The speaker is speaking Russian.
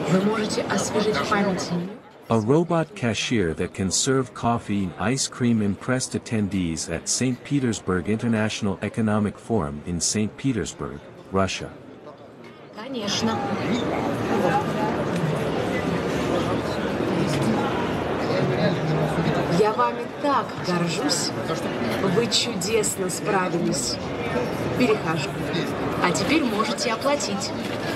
Вы можете освежить память. A robot cashier that can serve coffee and ice cream impressed attendees at Saint Petersburg International Economic Forum in Saint Petersburg, Russia. Конечно. Я вами так горжусь. Вы чудесно справились. Перехожу. А теперь можете оплатить.